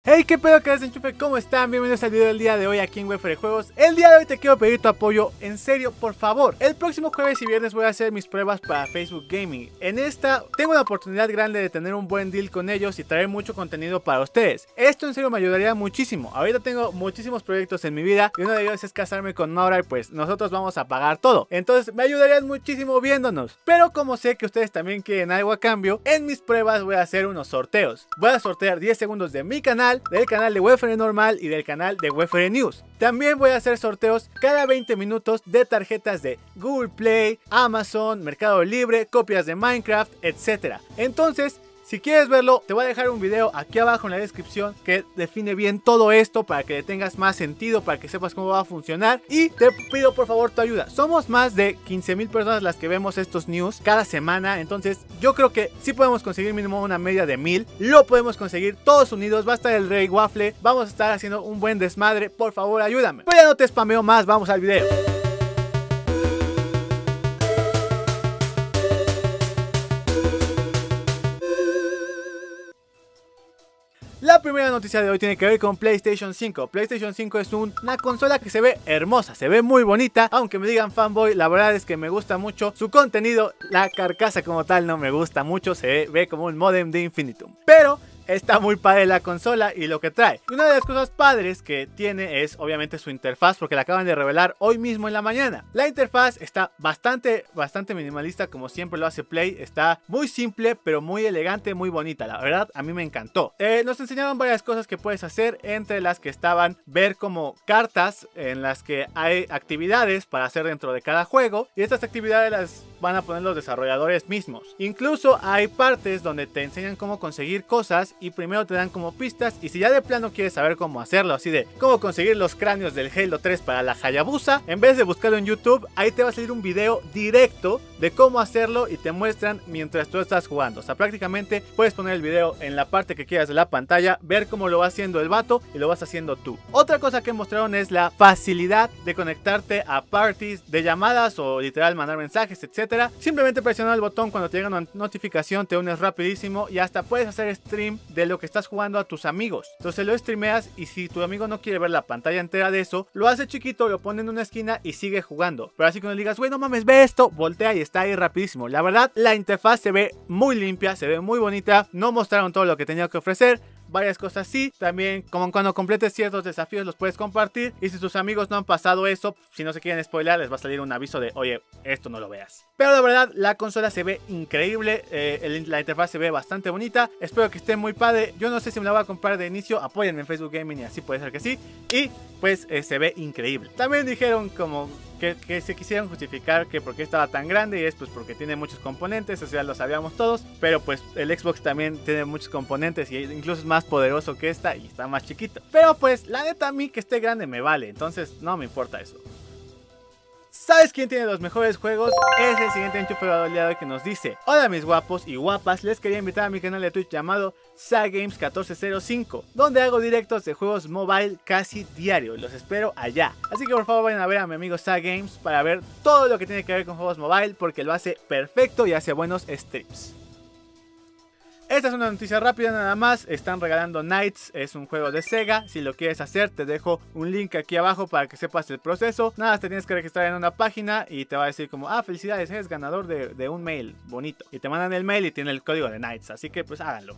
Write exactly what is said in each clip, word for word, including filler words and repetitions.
Hey, qué pedo que desenchufe, ¿cómo están? Bienvenidos al video del día de hoy aquí en Wefere Juegos. El día de hoy te quiero pedir tu apoyo, en serio, por favor. El próximo jueves y viernes voy a hacer mis pruebas para Facebook Gaming. En esta tengo una oportunidad grande de tener un buen deal con ellos y traer mucho contenido para ustedes. Esto en serio me ayudaría muchísimo. Ahorita tengo muchísimos proyectos en mi vida y uno de ellos es casarme con Nora y pues nosotros vamos a pagar todo. Entonces me ayudarían muchísimo viéndonos. Pero como sé que ustedes también quieren algo a cambio, en mis pruebas voy a hacer unos sorteos. Voy a sortear diez segundos de mi canal, del canal de Wefere normal y del canal de Wefere News. También voy a hacer sorteos cada veinte minutos de tarjetas de Google Play, Amazon, Mercado Libre, copias de Minecraft, etcétera. Entonces, si quieres verlo, te voy a dejar un video aquí abajo en la descripción que define bien todo esto para que le tengas más sentido, para que sepas cómo va a funcionar. Y te pido por favor tu ayuda. Somos más de quince mil personas las que vemos estos news cada semana. Entonces yo creo que sí podemos conseguir mínimo una media de mil. Lo podemos conseguir todos unidos. Va a estar el Rey Waffle. Vamos a estar haciendo un buen desmadre. Por favor ayúdame. Pero ya no te spameo más. Vamos al video. La primera noticia de hoy tiene que ver con PlayStation cinco. PlayStation cinco es un, una consola que se ve hermosa, se ve muy bonita. Aunque me digan fanboy, la verdad es que me gusta mucho su contenido. La carcasa como tal no me gusta mucho, se ve, ve como un modem de Infinitum. Pero está muy padre la consola y lo que trae. Y una de las cosas padres que tiene es obviamente su interfaz, porque la acaban de revelar hoy mismo en la mañana. La interfaz está bastante, bastante minimalista, como siempre lo hace Play. Está muy simple, pero muy elegante, muy bonita. La verdad, a mí me encantó. Eh, nos enseñaron varias cosas que puedes hacer, entre las que estaban ver como cartas en las que hay actividades para hacer dentro de cada juego. Y estas actividades las van a poner los desarrolladores mismos. Incluso hay partes donde te enseñan cómo conseguir cosas y primero te dan como pistas, y si ya de plano quieres saber cómo hacerlo, así de cómo conseguir los cráneos del Halo tres para la Hayabusa, en vez de buscarlo en YouTube, ahí te va a salir un video directo de cómo hacerlo y te muestran mientras tú estás jugando. O sea, prácticamente puedes poner el video en la parte que quieras de la pantalla, ver cómo lo va haciendo el vato y lo vas haciendo tú. Otra cosa que mostraron es la facilidad de conectarte a parties de llamadas o literal mandar mensajes, etcétera. Simplemente presionando el botón cuando te llega una notificación, te unes rapidísimo y hasta puedes hacer stream de lo que estás jugando a tus amigos. Entonces lo streameas y si tu amigo no quiere ver la pantalla entera de eso, lo hace chiquito, lo pone en una esquina y sigue jugando. Pero así cuando le digas, güey, no mames, ve esto, voltea y está ahí rapidísimo. La verdad, la interfaz se ve muy limpia, se ve muy bonita. No mostraron todo lo que tenía que ofrecer. Varias cosas sí, también como cuando completes ciertos desafíos los puedes compartir. Y si tus amigos no han pasado eso, si no se quieren spoiler, les va a salir un aviso de, oye, esto no lo veas. Pero la verdad, la consola se ve increíble, eh, el, la interfaz se ve bastante bonita. Espero que esté muy padre. Yo no sé si me la voy a comprar de inicio, apóyenme en Facebook Gaming y así puede ser que sí. Y pues eh, se ve increíble. También dijeron como que, que se quisieron justificar que por qué estaba tan grande, y es pues porque tiene muchos componentes, eso ya lo sabíamos todos. Pero pues el Xbox también tiene muchos componentes y incluso es más poderoso que esta y está más chiquito. Pero pues la neta, a mí que esté grande me vale, entonces no me importa eso. ¿Sabes quién tiene los mejores juegos? Es el siguiente enchufado del día de hoy que nos dice: hola mis guapos y guapas, les quería invitar a mi canal de Twitch llamado Sagames mil cuatrocientos cinco, donde hago directos de juegos mobile casi diario. Los espero allá. Así que por favor vayan a ver a mi amigo Sagames para ver todo lo que tiene que ver con juegos mobile, porque lo hace perfecto y hace buenos streams. Esta es una noticia rápida nada más. Están regalando Knights, es un juego de Sega. Si lo quieres hacer, te dejo un link aquí abajo para que sepas el proceso. Nada, te tienes que registrar en una página y te va a decir como, ah, felicidades, eres ganador de, de un mail bonito. Y te mandan el mail y tiene el código de Knights, así que pues háganlo.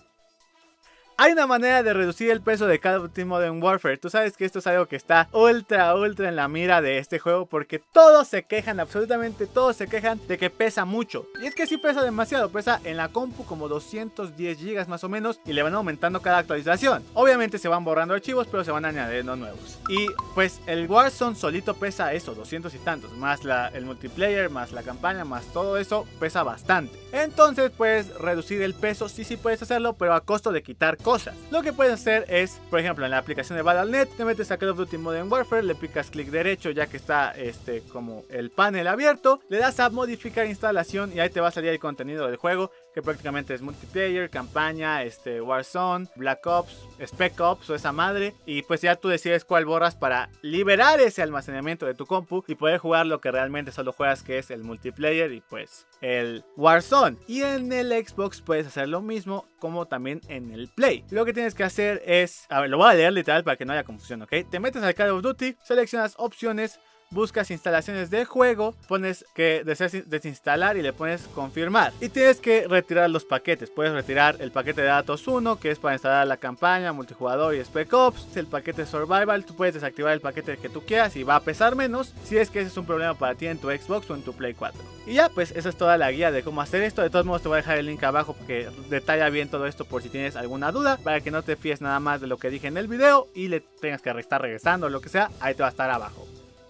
Hay una manera de reducir el peso de Call of Duty Modern Warfare. Tú sabes que esto es algo que está ultra, ultra en la mira de este juego, porque todos se quejan, absolutamente todos se quejan de que pesa mucho. Y es que sí pesa demasiado, pesa en la compu como doscientos diez gigas más o menos, y le van aumentando cada actualización. Obviamente se van borrando archivos, pero se van añadiendo nuevos. Y pues el Warzone solito pesa eso, doscientos y tantos, más la, el multiplayer, más la campaña, más todo eso, pesa bastante. Entonces puedes reducir el peso, sí, sí puedes hacerlo, pero a costo de quitar cosas. Lo que puedes hacer es, por ejemplo, en la aplicación de Battle punto net, te metes a Call of Duty Modern Warfare, le picas clic derecho ya que está este como el panel abierto, le das a modificar instalación y ahí te va a salir el contenido del juego, que prácticamente es multiplayer, campaña, este Warzone, Black Ops, Spec Ops o esa madre, y pues ya tú decides cuál borras para liberar ese almacenamiento de tu compu y poder jugar lo que realmente solo juegas, que es el multiplayer y pues el Warzone. Y en el Xbox puedes hacer lo mismo, como también en el Play. Lo que tienes que hacer es, a ver, lo voy a leer literal para que no haya confusión, ¿ok? Te metes al Call of Duty, seleccionas opciones, buscas instalaciones de juego, pones que deseas desinstalar y le pones confirmar. Y tienes que retirar los paquetes. Puedes retirar el paquete de datos uno, que es para instalar la campaña, multijugador y Spec Ops. El paquete Survival, tú puedes desactivar el paquete que tú quieras y va a pesar menos, si es que ese es un problema para ti en tu Xbox o en tu Play cuatro. Y ya, pues esa es toda la guía de cómo hacer esto. De todos modos te voy a dejar el link abajo porque detalla bien todo esto por si tienes alguna duda, para que no te fíes nada más de lo que dije en el video y le tengas que estar regresando o lo que sea. Ahí te va a estar abajo.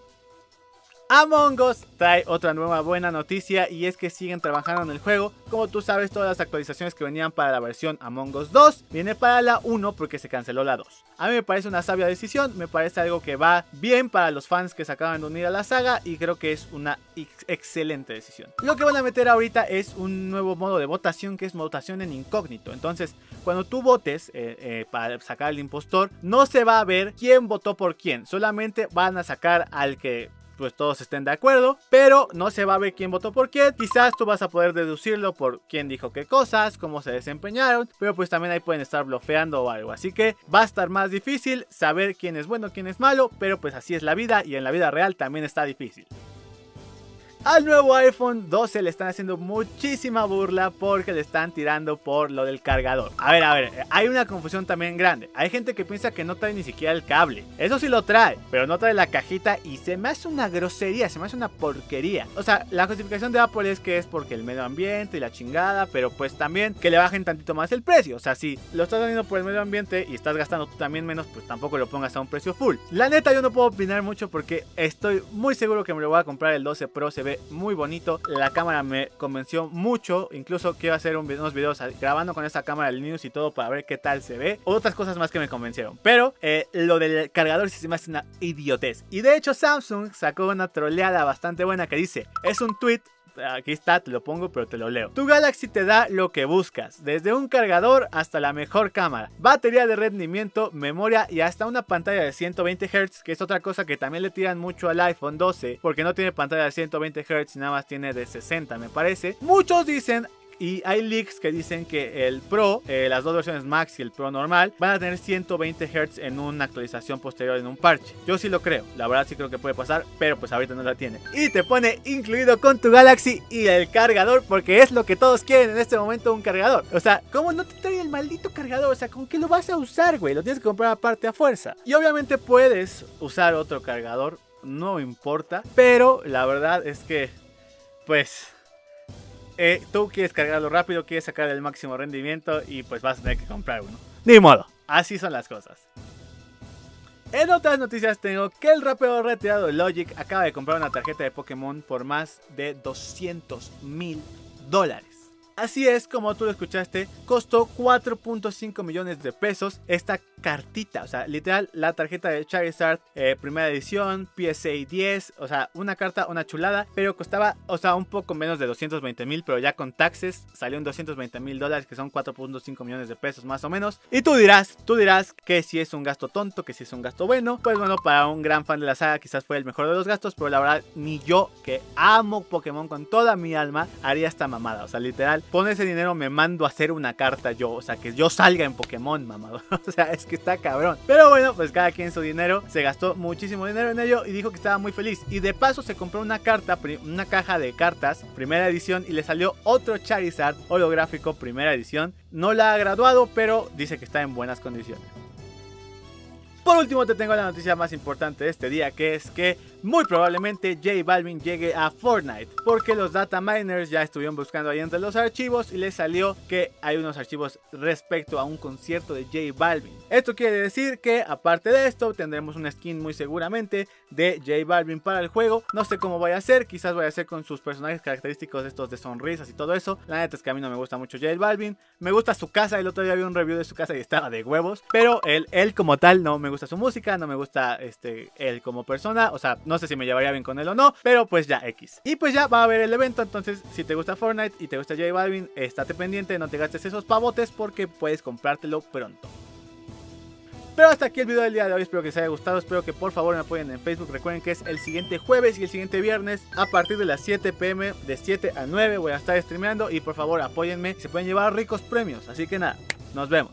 Among Us trae otra nueva buena noticia, y es que siguen trabajando en el juego. Como tú sabes, todas las actualizaciones que venían para la versión Among Us dos viene para la uno porque se canceló la dos. A mí me parece una sabia decisión, me parece algo que va bien para los fans que se acaban de unir a la saga, y creo que es una ex excelente decisión. Lo que van a meter ahorita es un nuevo modo de votación, que es votación en incógnito. Entonces, cuando tú votes eh, eh, para sacar al impostor, no se va a ver quién votó por quién, solamente van a sacar al que pues todos estén de acuerdo, pero no se va a ver quién votó por quién. Quizás tú vas a poder deducirlo por quién dijo qué cosas, cómo se desempeñaron, pero pues también ahí pueden estar blofeando o algo, así que va a estar más difícil saber quién es bueno, quién es malo, pero pues así es la vida, y en la vida real también está difícil. Al nuevo iPhone doce le están haciendo muchísima burla porque le están tirando por lo del cargador. A ver, a ver, hay una confusión también grande. Hay gente que piensa que no trae ni siquiera el cable. Eso sí lo trae, pero no trae la cajita, y se me hace una grosería, se me hace una porquería. O sea, la justificación de Apple es que es porque el medio ambiente y la chingada, pero pues también que le bajen tantito más el precio. O sea, si lo estás haciendo por el medio ambiente y estás gastando tú también menos, pues tampoco lo pongas a un precio full. La neta, yo no puedo opinar mucho porque estoy muy seguro que me lo voy a comprar. El doce Pro se ve muy bonito, la cámara me convenció mucho, incluso quiero hacer un, unos videos grabando con esta cámara de Linux y todo para ver qué tal se ve, otras cosas más que me convencieron, pero eh, lo del cargador sí se me hace una idiotez. Y de hecho Samsung sacó una troleada bastante buena que dice, es un tweet. Aquí está, te lo pongo, pero te lo leo. Tu Galaxy te da lo que buscas, desde un cargador hasta la mejor cámara, batería de rendimiento, memoria y hasta una pantalla de ciento veinte hertz, que es otra cosa que también le tiran mucho al iPhone doce, porque no tiene pantalla de ciento veinte hertz y nada más tiene de sesenta, me parece. Muchos dicen, y hay leaks que dicen que el Pro, eh, las dos versiones Max y el Pro normal, van a tener ciento veinte hertz en una actualización posterior, en un parche. Yo sí lo creo, la verdad sí creo que puede pasar, pero pues ahorita no la tiene. Y te pone incluido con tu Galaxy y el cargador, porque es lo que todos quieren en este momento, un cargador. O sea, ¿cómo no te trae el maldito cargador? O sea, ¿con qué lo vas a usar, güey? Lo tienes que comprar aparte a fuerza. Y obviamente puedes usar otro cargador, no importa, pero la verdad es que, pues... Eh, tú quieres cargarlo rápido, quieres sacar el máximo rendimiento y pues vas a tener que comprar uno. Ni modo, así son las cosas. En otras noticias tengo que el rapero retirado Logic acaba de comprar una tarjeta de Pokémon por más de doscientos mil dólares. Así es, como tú lo escuchaste, costó cuatro punto cinco millones de pesos esta cartita. O sea, literal, la tarjeta de Charizard, eh, primera edición, P S A diez. O sea, una carta, una chulada, pero costaba, o sea, un poco menos de doscientos veinte mil, pero ya con taxes salió en doscientos veinte mil dólares, que son cuatro punto cinco millones de pesos más o menos. Y tú dirás, tú dirás que si es un gasto tonto, que si es un gasto bueno. Pues bueno, para un gran fan de la saga quizás fue el mejor de los gastos, pero la verdad, ni yo, que amo Pokémon con toda mi alma, haría esta mamada. O sea, literal, pon ese dinero, me mando a hacer una carta yo, o sea, que yo salga en Pokémon, mamado. O sea, es que está cabrón. Pero bueno, pues cada quien su dinero, se gastó muchísimo dinero en ello y dijo que estaba muy feliz. Y de paso se compró una carta, una caja de cartas, primera edición, y le salió otro Charizard holográfico, primera edición. No la ha graduado, pero dice que está en buenas condiciones. Por último te tengo la noticia más importante de este día, que es que muy probablemente J Balvin llegue a Fortnite, porque los data miners ya estuvieron buscando ahí entre los archivos y les salió que hay unos archivos respecto a un concierto de J Balvin. Esto quiere decir que aparte de esto tendremos una skin muy seguramente de J Balvin para el juego. No sé cómo vaya a ser, quizás vaya a ser con sus personajes característicos, estos de sonrisas y todo eso. La neta es que a mí no me gusta mucho J Balvin, me gusta su casa, el otro día vi un review de su casa y estaba de huevos, pero él, él como tal no me gusta su música, no me gusta este, él como persona, o sea, no sé si me llevaría bien con él o no, pero pues ya X. Y pues ya va a haber el evento, entonces si te gusta Fortnite y te gusta J Balvin, estate pendiente, no te gastes esos pavotes porque puedes comprártelo pronto. Pero hasta aquí el video del día de hoy, espero que les haya gustado, espero que por favor me apoyen en Facebook. Recuerden que es el siguiente jueves y el siguiente viernes a partir de las siete p m, de siete a nueve voy a estar streameando y por favor apóyenme, se pueden llevar ricos premios, así que nada, nos vemos.